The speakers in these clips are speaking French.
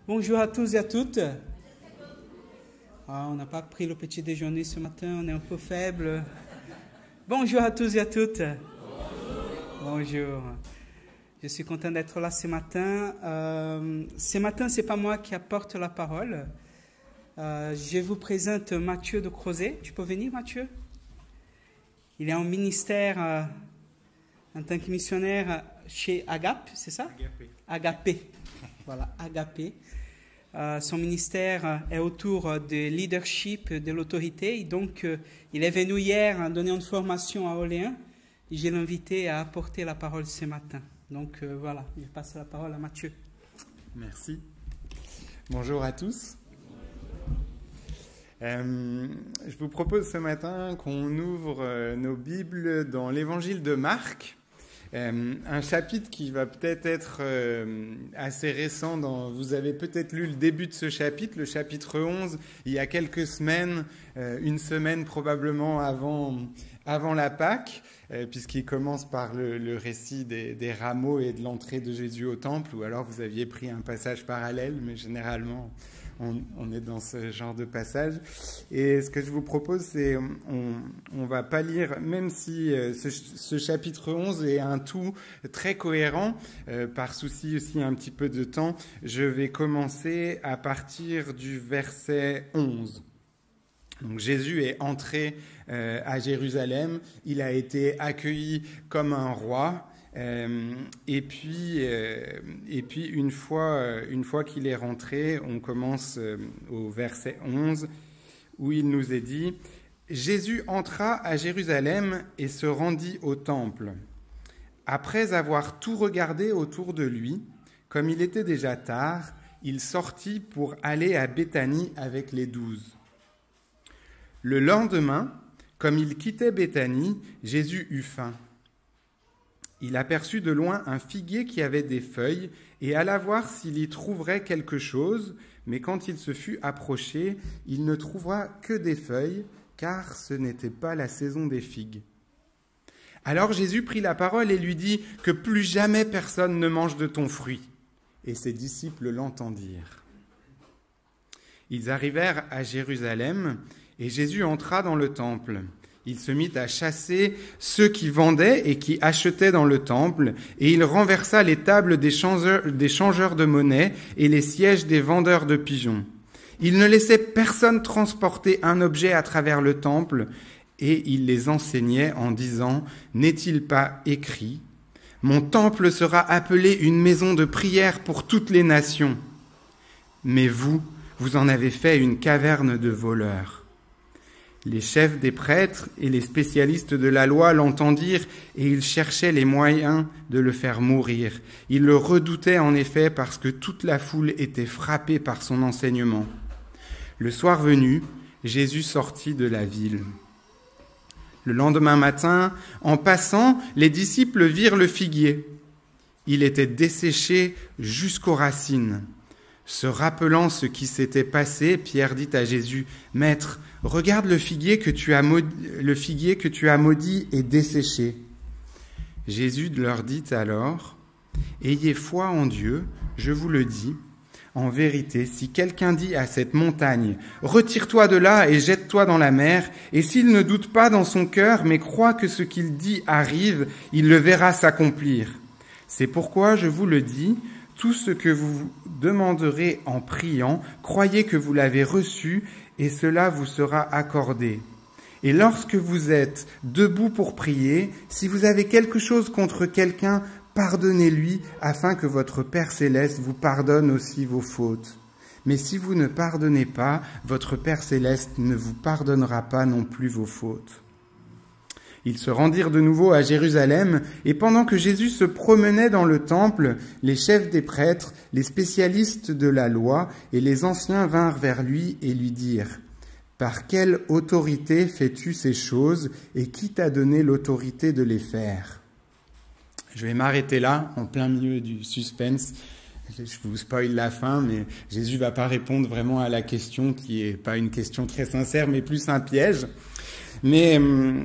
Bonjour à tous et à toutes. On n'a pas pris le petit déjeuner ce matin, on est un peu faible. Bonjour à tous et à toutes. Bonjour. Je suis content d'être là ce matin. Ce matin, ce n'est pas moi qui apporte la parole. Je vous présente Mathieu de Crozet. Tu peux venir, Mathieu? Il est en ministère en tant que missionnaire chez Agape, c'est ça? Agapé. Voilà, Agapé. Son ministère est autour du leadership, de l'autorité. Donc, il est venu hier donner une formation à Orléans. Et je l'ai invité à apporter la parole ce matin. Donc, voilà, je passe la parole à Mathieu. Merci. Bonjour à tous. Je vous propose ce matin qu'on ouvre nos Bibles dans l'Évangile de Marc. Un chapitre qui va peut-être être assez récent. Vous avez peut-être lu le début de ce chapitre, le chapitre 11, il y a quelques semaines, une semaine probablement avant la Pâque, puisqu'il commence par le récit des rameaux et de l'entrée de Jésus au temple, ou alors vous aviez pris un passage parallèle, mais généralement on est dans ce genre de passage. Et ce que je vous propose, c'est on va pas lire, même si ce chapitre 11 est un tout très cohérent, par souci aussi un petit peu de temps, je vais commencer à partir du verset 11. Donc Jésus est entré à Jérusalem, il a été accueilli comme un roi. Et puis une fois qu'il est rentré, on commence au verset 11 où il nous est dit « Jésus entra à Jérusalem et se rendit au temple. Après avoir tout regardé autour de lui, comme il était déjà tard, il sortit pour aller à Béthanie avec les 12. Le lendemain, comme il quittait Béthanie, Jésus eut faim. Il aperçut de loin un figuier qui avait des feuilles et alla voir s'il y trouverait quelque chose, mais quand il se fut approché, il ne trouva que des feuilles, car ce n'était pas la saison des figues. Alors Jésus prit la parole et lui dit « Que plus jamais personne ne mange de ton fruit. » Et ses disciples l'entendirent. Ils arrivèrent à Jérusalem et Jésus entra dans le temple. Il se mit à chasser ceux qui vendaient et qui achetaient dans le temple, et il renversa les tables des changeurs de monnaie et les sièges des vendeurs de pigeons. Il ne laissait personne transporter un objet à travers le temple, et il les enseignait en disant « N'est-il pas écrit ? Mon temple sera appelé une maison de prière pour toutes les nations. Mais vous en avez fait une caverne de voleurs. » Les chefs des prêtres et les spécialistes de la loi l'entendirent et ils cherchaient les moyens de le faire mourir. Ils le redoutaient en effet parce que toute la foule était frappée par son enseignement. Le soir venu, Jésus sortit de la ville. Le lendemain matin, en passant, les disciples virent le figuier. Il était desséché jusqu'aux racines. Se rappelant ce qui s'était passé, Pierre dit à Jésus, « Maître, regarde le figuier que tu as maudit et desséché. » Jésus leur dit alors, « Ayez foi en Dieu, je vous le dis. En vérité, si quelqu'un dit à cette montagne, « Retire-toi de là et jette-toi dans la mer, » et s'il ne doute pas dans son cœur, mais croit que ce qu'il dit arrive, il le verra s'accomplir. C'est pourquoi je vous le dis, tout ce que vous demanderez en priant, croyez que vous l'avez reçu et cela vous sera accordé. Et lorsque vous êtes debout pour prier, si vous avez quelque chose contre quelqu'un, pardonnez-lui afin que votre Père céleste vous pardonne aussi vos fautes. Mais si vous ne pardonnez pas, votre Père céleste ne vous pardonnera pas non plus vos fautes. Ils se rendirent de nouveau à Jérusalem, et pendant que Jésus se promenait dans le temple, les chefs des prêtres, les spécialistes de la loi et les anciens vinrent vers lui et lui dirent « Par quelle autorité fais-tu ces choses, et qui t'a donné l'autorité de les faire ?» Je vais m'arrêter là, en plein milieu du suspense. Je vous spoil la fin, mais Jésus ne va pas répondre vraiment à la question, qui n'est pas une question très sincère, mais plus un piège. Mais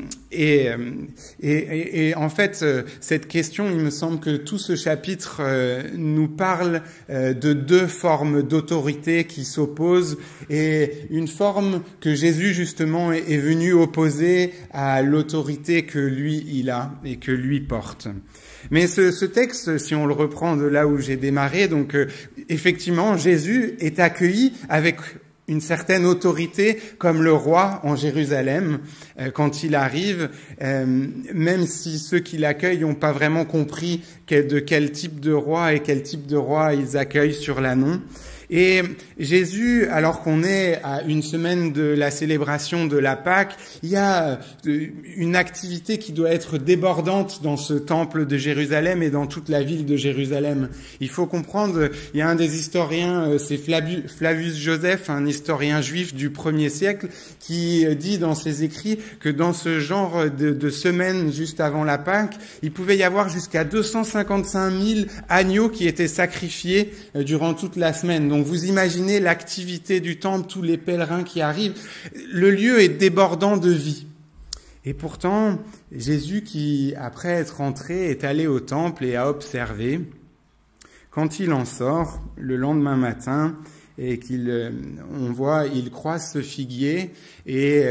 et en fait, cette question, il me semble que tout ce chapitre nous parle de deux formes d'autorité qui s'opposent, et une forme que Jésus justement est venu opposer à l'autorité que lui il a et que lui porte. Mais ce texte, si on le reprend de là où j'ai démarré, donc effectivement, Jésus est accueilli avec une certaine autorité comme le roi en Jérusalem quand il arrive, même si ceux qui l'accueillent n'ont pas vraiment compris de quel type de roi et quel type de roi ils accueillent sur l'annonce. Et Jésus, alors qu'on est à une semaine de la célébration de la Pâque, il y a une activité qui doit être débordante dans ce temple de Jérusalem et dans toute la ville de Jérusalem. Il faut comprendre, il y a un des historiens, c'est Flavius Joseph, un historien juif du 1er siècle, qui dit dans ses écrits que dans ce genre de semaine juste avant la Pâque, il pouvait y avoir jusqu'à 255 000 agneaux qui étaient sacrifiés durant toute la semaine. Donc vous imaginez l'activité du temple, tous les pèlerins qui arrivent. Le lieu est débordant de vie. Et pourtant, Jésus qui, après être entré, est allé au temple et a observé. Quand il en sort, le lendemain matin, et on voit, il croise ce figuier, et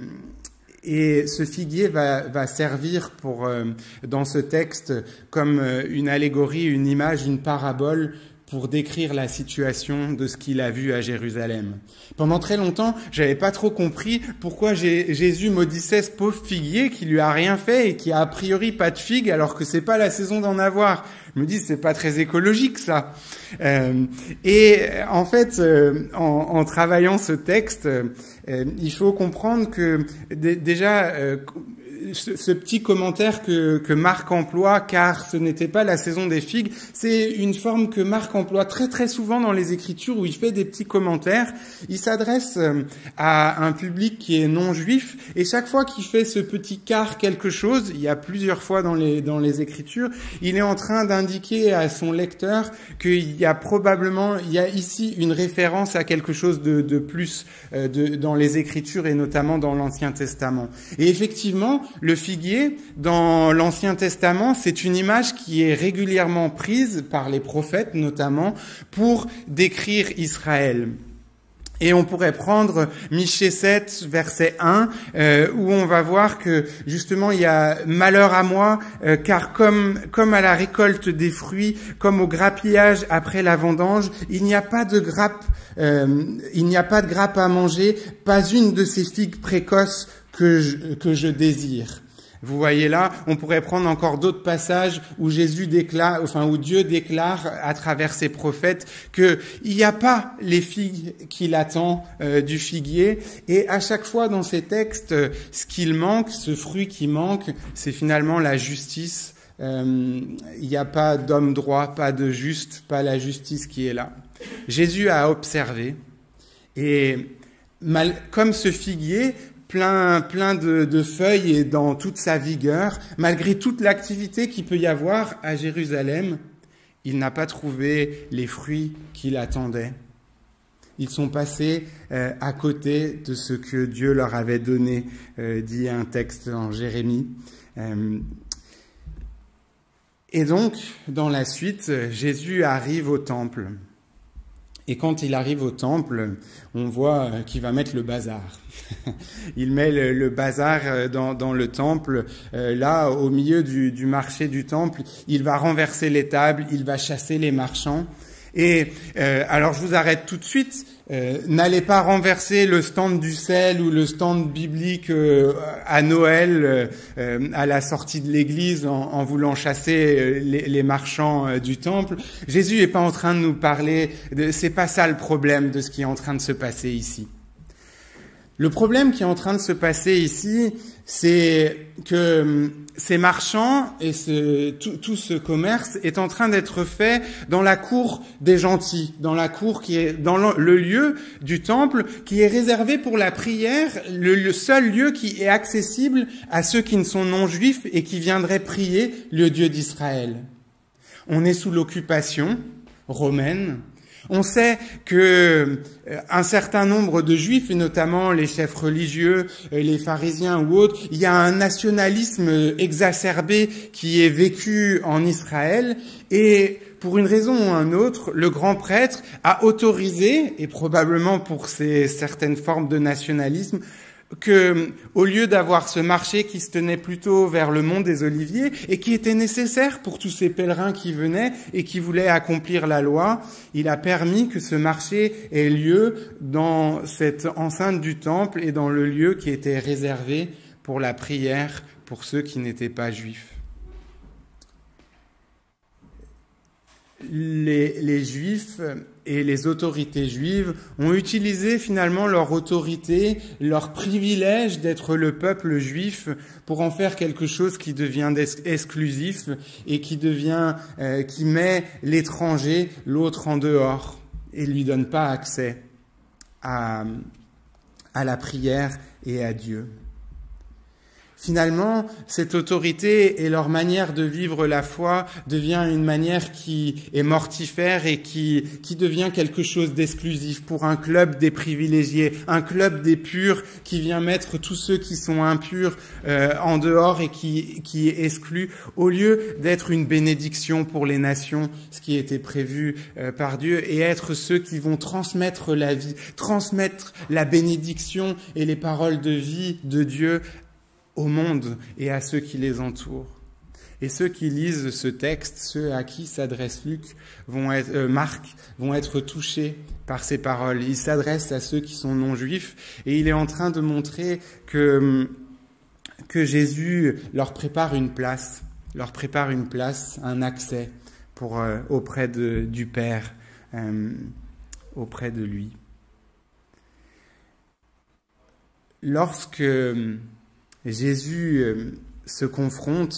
ce figuier va servir dans ce texte comme une allégorie, une image, une parabole, pour décrire la situation de ce qu'il a vu à Jérusalem. Pendant très longtemps, j'avais pas trop compris pourquoi Jésus maudissait ce pauvre figuier qui lui a rien fait et qui a priori pas de figues alors que c'est pas la saison d'en avoir. Je me dis, c'est pas très écologique ça. Et en fait, en travaillant ce texte, il faut comprendre que déjà ce petit commentaire que Marc emploie, car ce n'était pas la saison des figues, c'est une forme que Marc emploie très très souvent dans les Écritures où il fait des petits commentaires. Il s'adresse à un public qui est non juif, et chaque fois qu'il fait ce petit car quelque chose, il y a plusieurs fois dans les Écritures, il est en train d'indiquer à son lecteur qu'il y a ici une référence à quelque chose de plus dans les Écritures et notamment dans l'Ancien Testament. Et effectivement, le figuier, dans l'Ancien Testament, c'est une image qui est régulièrement prise par les prophètes, notamment, pour décrire Israël. Et on pourrait prendre Michée 7, verset 1, où on va voir que, justement, il y a « Malheur à moi, car comme à la récolte des fruits, comme au grappillage après la vendange, il n'y a pas de grappe à manger, pas une de ces figues précoces que je désire. » Vous voyez là, on pourrait prendre encore d'autres passages où où Dieu déclare à travers ses prophètes qu'il n'y a pas les figues qu'il attend du figuier. Et à chaque fois dans ces textes, ce qu'il manque, ce fruit qui manque, c'est finalement la justice. Il n'y a pas d'homme droit, pas de juste, pas la justice qui est là. Jésus a observé, et comme ce figuier, plein de feuilles et dans toute sa vigueur, malgré toute l'activité qu'il peut y avoir à Jérusalem, il n'a pas trouvé les fruits qu'il attendait. Ils sont passés à côté de ce que Dieu leur avait donné, dit un texte en Jérémie. Et donc, dans la suite, Jésus arrive au temple. Et quand il arrive au temple, on voit qu'il va mettre le bazar. Il met le bazar dans le temple. Là, au milieu du marché du temple, il va renverser les tables, il va chasser les marchands. Et alors, je vous arrête tout de suite. N'allez pas renverser le stand du sel ou le stand biblique à Noël à la sortie de l'église en voulant chasser les marchands du temple. Jésus n'est pas en train de nous parler, c'est pas ça le problème de ce qui est en train de se passer ici. Le problème qui est en train de se passer ici, c'est que ces marchands et tout ce commerce est en train d'être fait dans la cour des gentils, dans la cour qui est dans le lieu du temple qui est réservé pour la prière, le seul lieu qui est accessible à ceux qui ne sont non juifs et qui viendraient prier le Dieu d'Israël. On est sous l'occupation romaine. On sait que un certain nombre de Juifs, et notamment les chefs religieux, les pharisiens ou autres, il y a un nationalisme exacerbé qui est vécu en Israël, et pour une raison ou une autre, le grand prêtre a autorisé, et probablement pour ces certaines formes de nationalisme, que, au lieu d'avoir ce marché qui se tenait plutôt vers le mont des Oliviers et qui était nécessaire pour tous ces pèlerins qui venaient et qui voulaient accomplir la loi, il a permis que ce marché ait lieu dans cette enceinte du temple et dans le lieu qui était réservé pour la prière pour ceux qui n'étaient pas juifs. Les Juifs et les autorités juives ont utilisé finalement leur autorité, leur privilège d'être le peuple juif pour en faire quelque chose qui devient exclusif et qui met l'étranger, l'autre en dehors et lui donne pas accès à la prière et à Dieu. Finalement, cette autorité et leur manière de vivre la foi devient une manière qui est mortifère et qui devient quelque chose d'exclusif pour un club des privilégiés, un club des purs qui vient mettre tous ceux qui sont impurs en dehors et qui exclut, au lieu d'être une bénédiction pour les nations, ce qui était prévu par Dieu, et être ceux qui vont transmettre la vie, transmettre la bénédiction et les paroles de vie de Dieu au monde et à ceux qui les entourent. Et ceux qui lisent ce texte, ceux à qui s'adresse Marc, vont être touchés par ces paroles. Il s'adresse à ceux qui sont non-juifs et il est en train de montrer que Jésus leur prépare une place, un accès auprès du Père, auprès de lui. Lorsque Jésus se confronte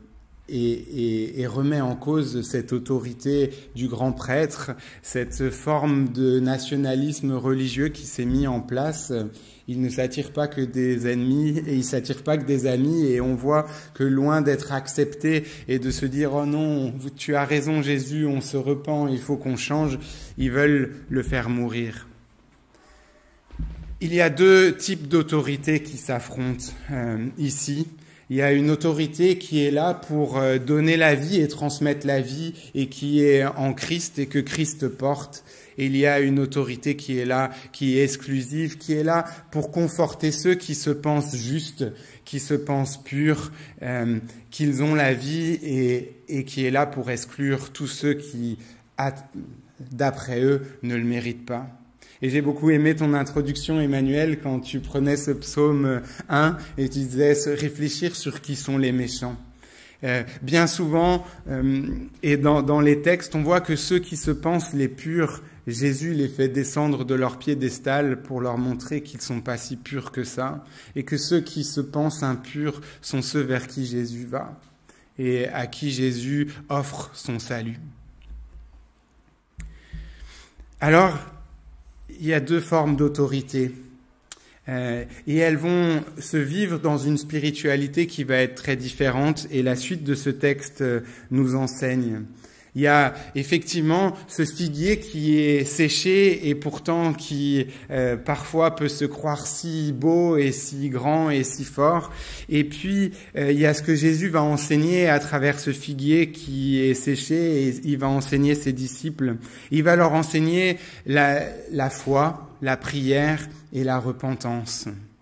et remet en cause cette autorité du grand prêtre, cette forme de nationalisme religieux qui s'est mis en place. Il ne s'attire pas que des ennemis et il s'attire pas que des amis, et on voit que loin d'être accepté et de se dire « Oh non, tu as raison Jésus, on se repent, il faut qu'on change », ils veulent le faire mourir. Il y a deux types d'autorités qui s'affrontent ici. Il y a une autorité qui est là pour donner la vie et transmettre la vie et qui est en Christ et que Christ porte. Et il y a une autorité qui est là, qui est exclusive, qui est là pour conforter ceux qui se pensent justes, qui se pensent purs, qu'ils ont la vie et qui est là pour exclure tous ceux qui, d'après eux, ne le méritent pas. Et j'ai beaucoup aimé ton introduction, Emmanuel, quand tu prenais ce psaume 1 et tu disais réfléchir sur qui sont les méchants. Bien souvent, et dans les textes, on voit que ceux qui se pensent les purs, Jésus les fait descendre de leur piédestal pour leur montrer qu'ils ne sont pas si purs que ça, et que ceux qui se pensent impurs sont ceux vers qui Jésus va, et à qui Jésus offre son salut. Alors, il y a deux formes d'autorité et elles vont se vivre dans une spiritualité qui va être très différente et la suite de ce texte nous enseigne. Il y a effectivement ce figuier qui est séché et pourtant qui parfois peut se croire si beau et si grand et si fort. Et puis il y a ce que Jésus va enseigner à travers ce figuier qui est séché et il va enseigner ses disciples. Il va leur enseigner la foi, la prière et la repentance.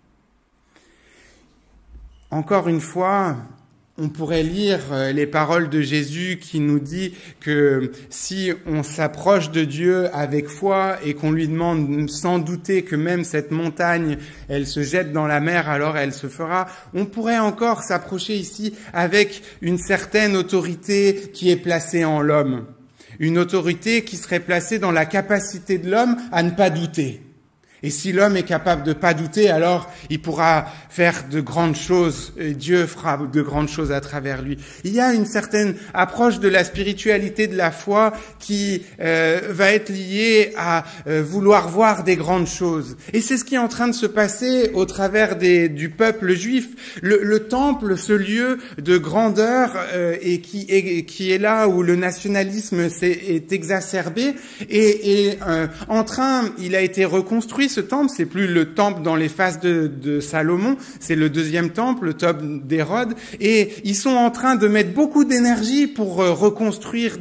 Encore une fois, on pourrait lire les paroles de Jésus qui nous dit que si on s'approche de Dieu avec foi et qu'on lui demande sans douter que même cette montagne, elle se jette dans la mer, alors elle se fera. On pourrait encore s'approcher ici avec une certaine autorité qui est placée en l'homme. Une autorité qui serait placée dans la capacité de l'homme à ne pas douter. Et si l'homme est capable de pas douter, alors il pourra faire de grandes choses. Et Dieu fera de grandes choses à travers lui. Il y a une certaine approche de la spiritualité de la foi qui va être liée à vouloir voir des grandes choses. Et c'est ce qui est en train de se passer au travers du peuple juif. Le temple, ce lieu de grandeur et qui est là où le nationalisme est exacerbé, et il a été reconstruit, ce temple. C'est plus le temple dans les phases de Salomon, c'est le deuxième temple, le temple d'Hérode, et ils sont en train de mettre beaucoup d'énergie pour reconstruire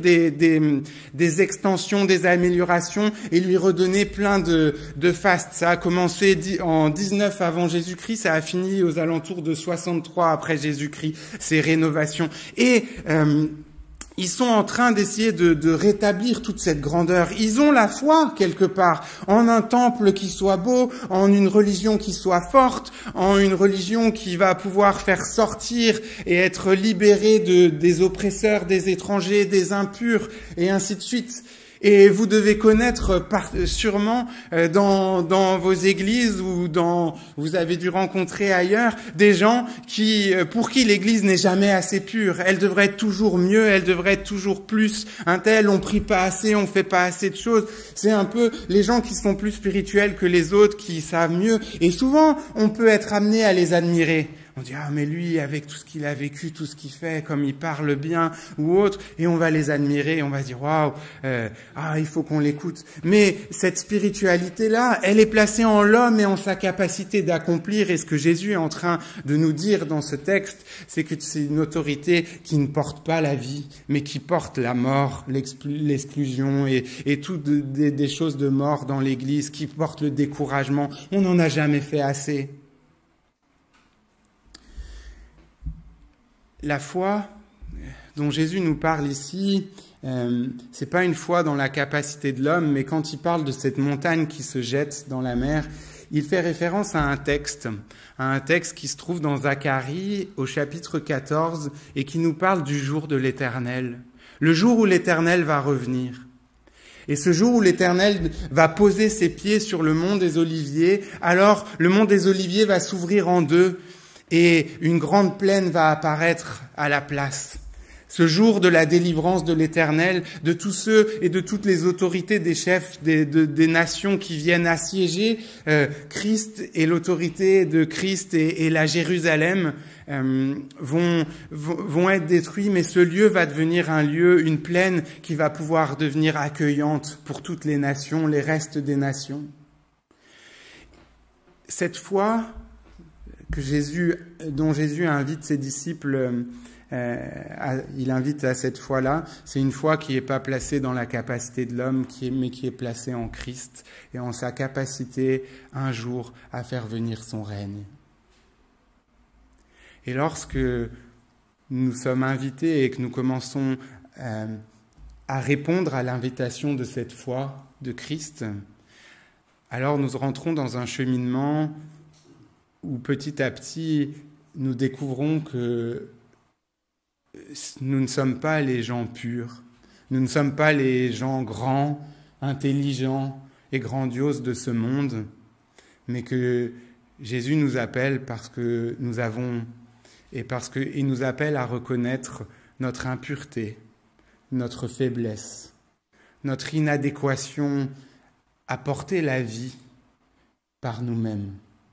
des extensions, des améliorations, et lui redonner plein de fastes. Ça a commencé en 19 avant Jésus-Christ, ça a fini aux alentours de 63 après Jésus-Christ, ces rénovations. Et ils sont en train d'essayer de rétablir toute cette grandeur. Ils ont la foi, quelque part, en un temple qui soit beau, en une religion qui soit forte, en une religion qui va pouvoir faire sortir et être libérée des oppresseurs, des étrangers, des impurs, et ainsi de suite. Et vous devez connaître sûrement dans vos églises ou vous avez dû rencontrer ailleurs des gens pour qui l'église n'est jamais assez pure. Elle devrait être toujours mieux, elle devrait être toujours plus. Un tel, on prie pas assez, on fait pas assez de choses. C'est un peu les gens qui sont plus spirituels que les autres, qui savent mieux. Et souvent, on peut être amené à les admirer. On dit, ah, mais lui, avec tout ce qu'il a vécu, tout ce qu'il fait, comme il parle bien ou autre, et on va les admirer, on va se dire, waouh, il faut qu'on l'écoute. Mais cette spiritualité-là, elle est placée en l'homme et en sa capacité d'accomplir. Et ce que Jésus est en train de nous dire dans ce texte, c'est que c'est une autorité qui ne porte pas la vie, mais qui porte la mort, l'exclusion et toutes des choses de mort dans l'Église, qui porte le découragement. On n'en a jamais fait assez. La foi dont Jésus nous parle ici, c'est pas une foi dans la capacité de l'homme, mais quand il parle de cette montagne qui se jette dans la mer, il fait référence à un texte qui se trouve dans Zacharie au chapitre 14 et qui nous parle du jour de l'Éternel, le jour où l'Éternel va revenir. Et ce jour où l'Éternel va poser ses pieds sur le mont des Oliviers, alors le mont des Oliviers va s'ouvrir en deux, et une grande plaine va apparaître à la place. Ce jour de la délivrance de l'Éternel, de tous ceux et de toutes les autorités des chefs des nations qui viennent assiéger Christ, et l'autorité de Christ et la Jérusalem vont être détruits, mais ce lieu va devenir un lieu, une plaine qui va pouvoir devenir accueillante pour toutes les nations, les restes des nations. Cette foi dont Jésus invite ses disciples, il invite à cette foi-là, c'est une foi qui n'est pas placée dans la capacité de l'homme, mais qui est placée en Christ et en sa capacité un jour à faire venir son règne. Et lorsque nous sommes invités et que nous commençons à répondre à l'invitation de cette foi de Christ, alors nous rentrons dans un cheminement où petit à petit, nous découvrons que nous ne sommes pas les gens purs, nous ne sommes pas les gens grands, intelligents et grandioses de ce monde, mais que Jésus nous appelle parce que nous avons, et parce qu'il nous appelle à reconnaître notre impureté, notre faiblesse, notre inadéquation à porter la vie par nous-mêmes.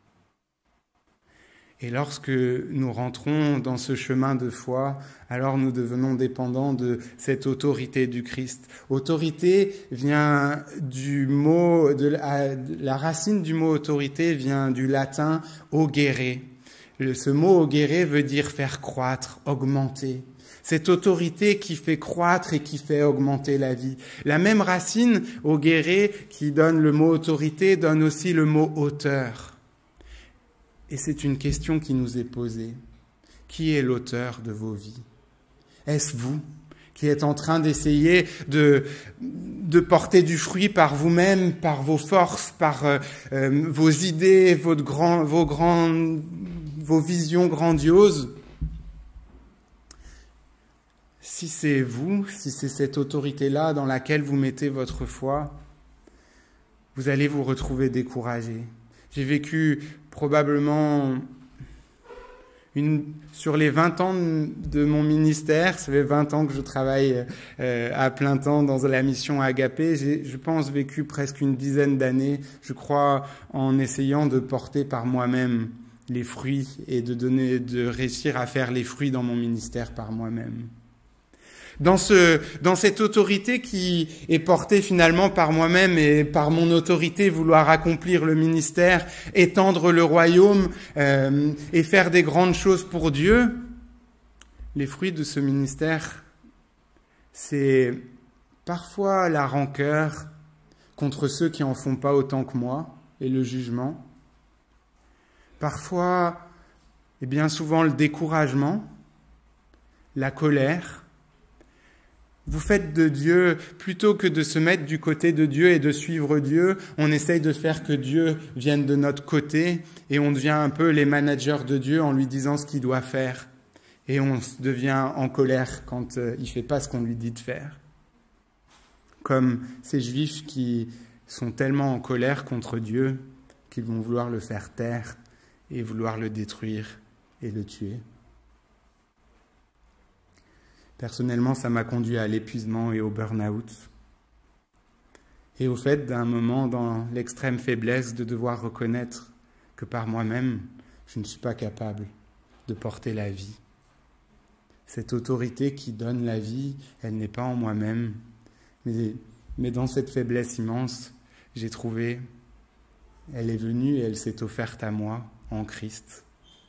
Et lorsque nous rentrons dans ce chemin de foi, alors nous devenons dépendants de cette autorité du Christ. Autorité vient du mot, la racine du mot autorité vient du latin augere. Ce mot augere veut dire faire croître, augmenter. Cette autorité qui fait croître et qui fait augmenter la vie. La même racine, augere, qui donne le mot autorité, donne aussi le mot auteur. Et c'est une question qui nous est posée. Qui est l'auteur de vos vies? Est-ce vous qui êtes en train d'essayer de porter du fruit par vous-même, par vos forces, par vos idées, vos visions grandioses? Si c'est vous, si c'est cette autorité-là dans laquelle vous mettez votre foi, vous allez vous retrouver découragé. J'ai vécu probablement sur les 20 ans de mon ministère, ça fait 20 ans que je travaille à plein temps dans la mission Agapé, j'ai, je pense, vécu presque une dizaine d'années, je crois, en essayant de porter par moi-même les fruits et de réussir à faire les fruits dans mon ministère par moi-même. Dans cette autorité qui est portée finalement par moi-même et par mon autorité, vouloir accomplir le ministère, étendre le royaume et faire des grandes choses pour Dieu, les fruits de ce ministère, c'est parfois la rancœur contre ceux qui en font pas autant que moi et le jugement. Parfois, et bien souvent, le découragement, la colère. Vous faites de Dieu, plutôt que de se mettre du côté de Dieu et de suivre Dieu, on essaye de faire que Dieu vienne de notre côté et on devient un peu les managers de Dieu en lui disant ce qu'il doit faire. Et on devient en colère quand il ne fait pas ce qu'on lui dit de faire. Comme ces Juifs qui sont tellement en colère contre Dieu qu'ils vont vouloir le faire taire et vouloir le détruire et le tuer. Personnellement, ça m'a conduit à l'épuisement et au burn-out. Et au fait d'un moment dans l'extrême faiblesse de devoir reconnaître que par moi-même, je ne suis pas capable de porter la vie. Cette autorité qui donne la vie, elle n'est pas en moi-même. Mais dans cette faiblesse immense, j'ai trouvé, elle est venue et elle s'est offerte à moi en Christ.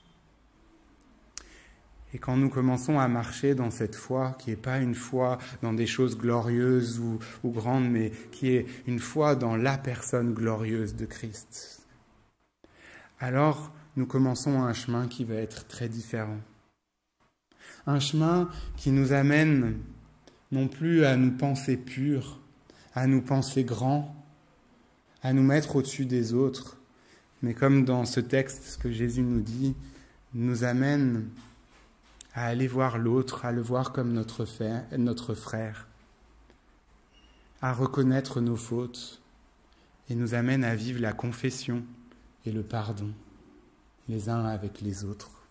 Et quand nous commençons à marcher dans cette foi, qui n'est pas une foi dans des choses glorieuses ou grandes, mais qui est une foi dans la personne glorieuse de Christ, alors nous commençons un chemin qui va être très différent. Un chemin qui nous amène non plus à nous penser purs, à nous penser grands, à nous mettre au-dessus des autres, mais comme dans ce texte, ce que Jésus nous dit, nous amène à aller voir l'autre, à le voir comme notre frère, à reconnaître nos fautes, et nous amène à vivre la confession et le pardon, les uns avec les autres.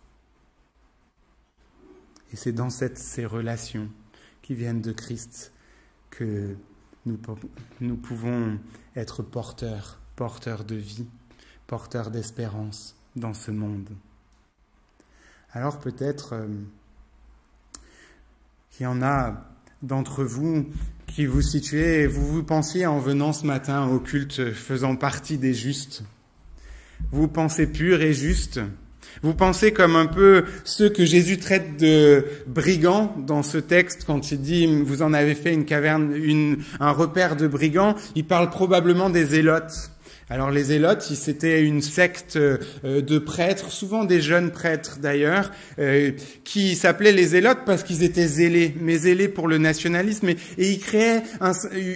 Et c'est dans ces relations qui viennent de Christ que nous pouvons être porteurs de vie, porteurs d'espérance dans ce monde. Alors peut-être qu'il y en a d'entre vous qui vous situez, vous pensiez en venant ce matin au culte faisant partie des justes. Vous pensez purs et justes. Vous pensez comme un peu ceux que Jésus traite de brigands dans ce texte quand il dit « vous en avez fait une caverne, un repère de brigands ». Il parle probablement des zélotes. Alors les zélotes, c'était une secte de prêtres, souvent des jeunes prêtres d'ailleurs, qui s'appelaient les zélotes parce qu'ils étaient zélés, mais zélés pour le nationalisme, et ils créaient un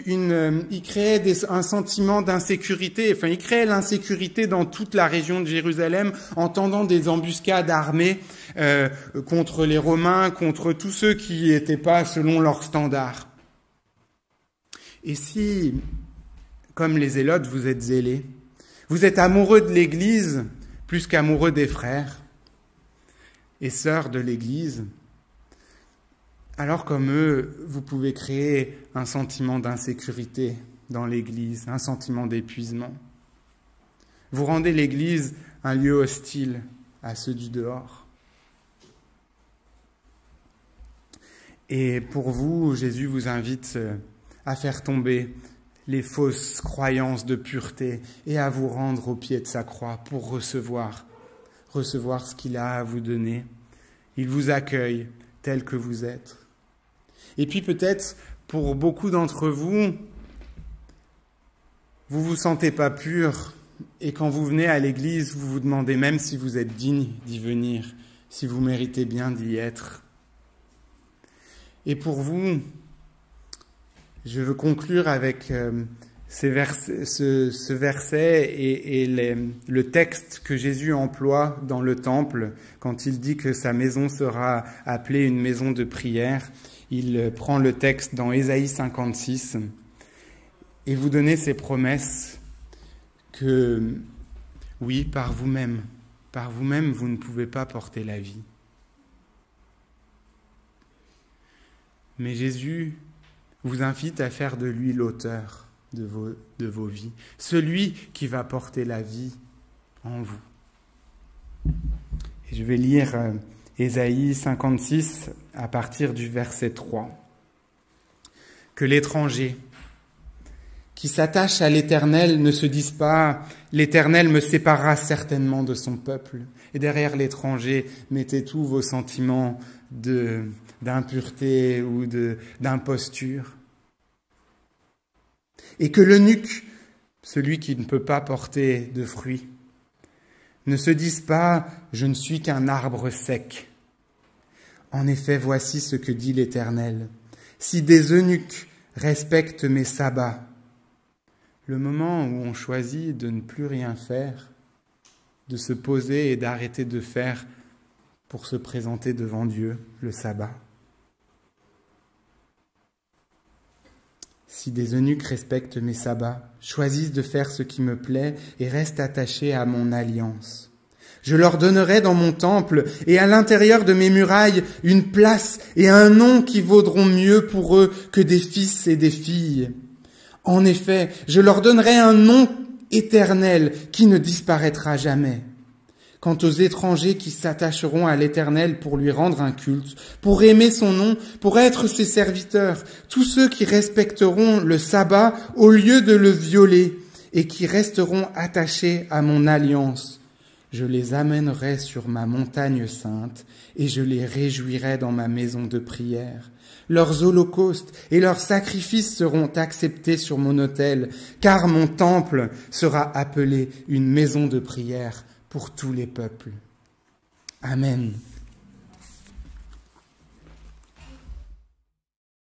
sentiment d'insécurité, enfin ils créaient l'insécurité dans toute la région de Jérusalem en tendant des embuscades armées contre les Romains, contre tous ceux qui n'étaient pas selon leurs standards. Et si, comme les zélotes, vous êtes zélés, vous êtes amoureux de l'Église plus qu'amoureux des frères et sœurs de l'Église, alors comme eux, vous pouvez créer un sentiment d'insécurité dans l'Église, un sentiment d'épuisement. Vous rendez l'Église un lieu hostile à ceux du dehors. Et pour vous, Jésus vous invite à faire tomber les fausses croyances de pureté et à vous rendre au pied de sa croix pour recevoir ce qu'il a à vous donner. Il vous accueille tel que vous êtes. Et puis peut-être, pour beaucoup d'entre vous, vous vous sentez pas pur et quand vous venez à l'église, vous vous demandez même si vous êtes digne d'y venir, si vous méritez bien d'y être. Et pour vous, je veux conclure avec ce verset et le texte que Jésus emploie dans le temple quand il dit que sa maison sera appelée une maison de prière. Il prend le texte dans Ésaïe 56 et vous donner ces promesses que, oui, par vous-même, vous ne pouvez pas porter la vie. Mais Jésus vous invite à faire de lui l'auteur de vos vies, celui qui va porter la vie en vous. Et je vais lire Ésaïe 56 à partir du verset 3. Que l'étranger qui s'attache à l'Éternel ne se dise pas « L'Éternel me séparera certainement de son peuple ». Et derrière l'étranger, mettez tous vos sentiments d'impureté ou d'imposture. Et que l'eunuque, celui qui ne peut pas porter de fruits, ne se dise pas « Je ne suis qu'un arbre sec ». En effet, voici ce que dit l'Éternel. Si des eunuques respectent mes sabbats, le moment où on choisit de ne plus rien faire, de se poser et d'arrêter de faire pour se présenter devant Dieu, le sabbat. Si des eunuques respectent mes sabbats, choisissent de faire ce qui me plaît et restent attachés à mon alliance, je leur donnerai dans mon temple et à l'intérieur de mes murailles une place et un nom qui vaudront mieux pour eux que des fils et des filles. En effet, je leur donnerai un nom éternel qui ne disparaîtra jamais. Quant aux étrangers qui s'attacheront à l'Éternel pour lui rendre un culte, pour aimer son nom, pour être ses serviteurs, tous ceux qui respecteront le sabbat au lieu de le violer et qui resteront attachés à mon alliance, je les amènerai sur ma montagne sainte et je les réjouirai dans ma maison de prière. Leurs holocaustes et leurs sacrifices seront acceptés sur mon autel, car mon temple sera appelé une maison de prière pour tous les peuples. Amen.